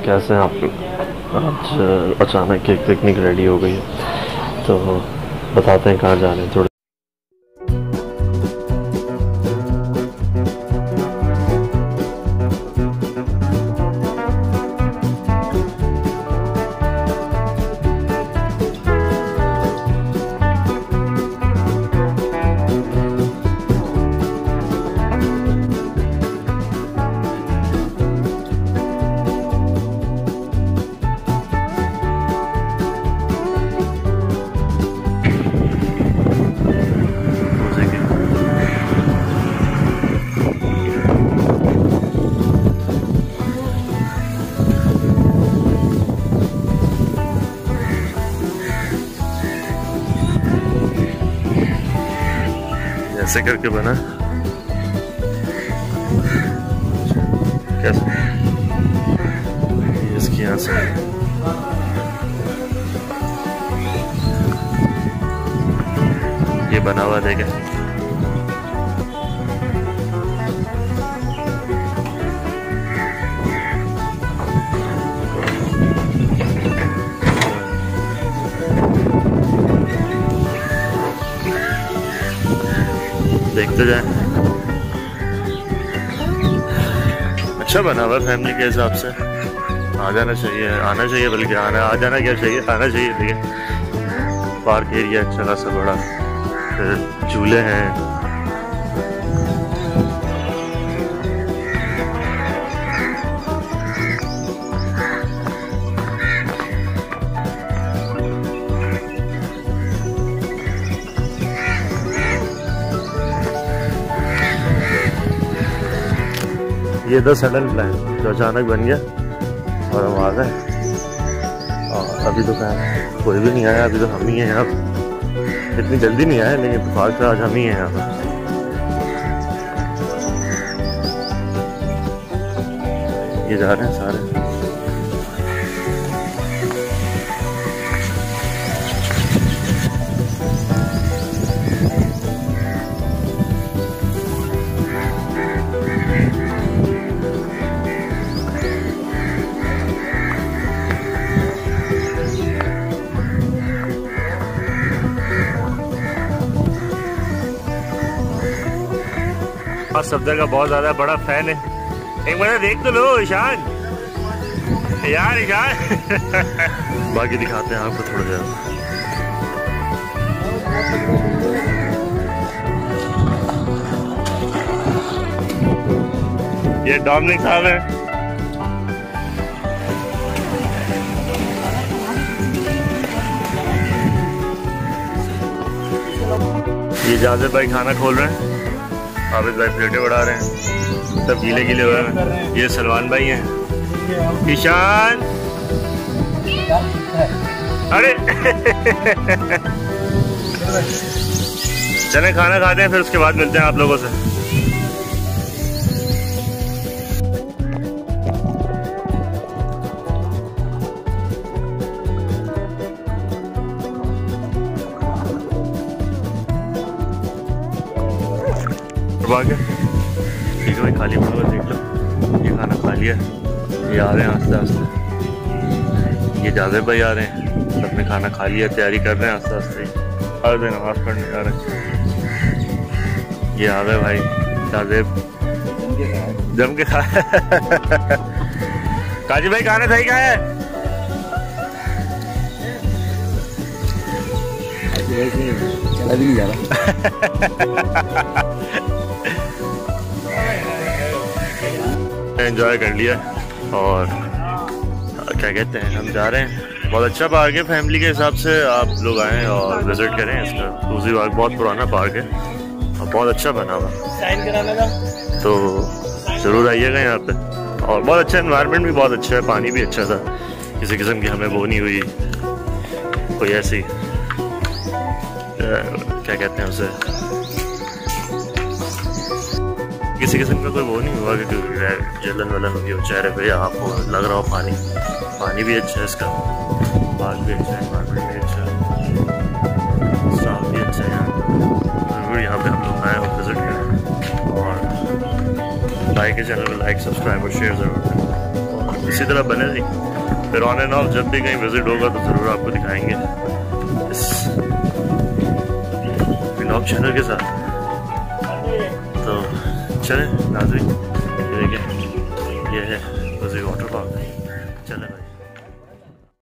कैसे हैं आप? आज अचानक एक पिकनिक रेडी हो गई है, तो बताते हैं कहाँ जा रहे हैं। थोड़ा ऐसे करके बना कैसे इसकी यहाँ से ये बना हुआ देखे। देखते जाए। अच्छा बना हुआ फैमिली के हिसाब से। आ जाना चाहिए, आना चाहिए, बल्कि आ जाना क्या चाहिए, आना चाहिए। देखिए पार्क एरिया अच्छा खासा बड़ा, फिर झूले हैं। ये द सडन प्लान जो अचानक बन गया और हम आ गए। और अभी तो कोई भी नहीं आया, अभी तो हम ही हैं यहाँ। इतनी जल्दी नहीं आए, लेकिन इत्तेफाक से आज हम ही हैं यहाँ पर। ये जा रहे हैं सारे। सफदर का बहुत ज्यादा बड़ा फैन है। एक बार देख तो लो ईशान, यार ईशान। बाकी दिखाते हैं आपको थोड़ा सा। ये डोमिनिक साहब है। ये जाज़िब भाई खाना खोल रहे हैं, आबिद भाई प्लेटें बढ़ा रहे हैं, सब गीले गीले हुए हैं। ये सलमान भाई हैं। ईशान अरे चलें खाना खाते हैं, फिर उसके बाद मिलते हैं आप लोगों से। ठीक है भाई, खाली पड़ा देख लो। ये खाना खा लिया, ये आ रहे हैं आस्ते आस्ते। ये जाज़िब भाई आ रहे हैं, सबने खाना खा लिया, तैयारी कर रहे हैं आस्ते आस्ते। हर दिन नमाज पढ़ने जा रहे हैं। ये आ गए भाई जाज़िब, जम के खा। काजी भाई खाना सही कहा है। चला भी नहीं जा रहा। एंजॉय कर लिया और क्या कहते हैं, हम जा रहे हैं। बहुत अच्छा पार्क है, फैमिली के हिसाब से आप लोग आएँ और विजिट करें इसका। दूसरी बार बहुत पुराना पार्क है और बहुत अच्छा बना हुआ, तो ज़रूर आइएगा यहाँ पे। और बहुत अच्छा एनवायरनमेंट भी बहुत अच्छा है, पानी भी अच्छा था। किसी किस्म की हमें वो नहीं हुई कोई ऐसी क्या कहते हैं उसे, किसी किस्म का कोई वो नहीं हुआ कि जलन वलन होगी हो चेहरे पे या आपको लग रहा हो। पानी भी अच्छा है इसका, पार्क भी अच्छा है, एनवायरनमेंट भी अच्छा है, स्टाफ भी अच्छा है यहाँ। यहाँ पे हम लोग आए और विजिट करें। और लाइक के चैनल को लाइक, सब्सक्राइब और शेयर ज़रूर करें। इसी तरह बने रही। फिर ऑन एंड ऑफ जब भी कहीं विजिट होगा तो ज़रूर आपको दिखाएंगे इस व्लॉग चैनल के साथ। तो चलें नाज़रीन, ये देखें, ये है वज़ीर वाटर पार्क। चलें भाई।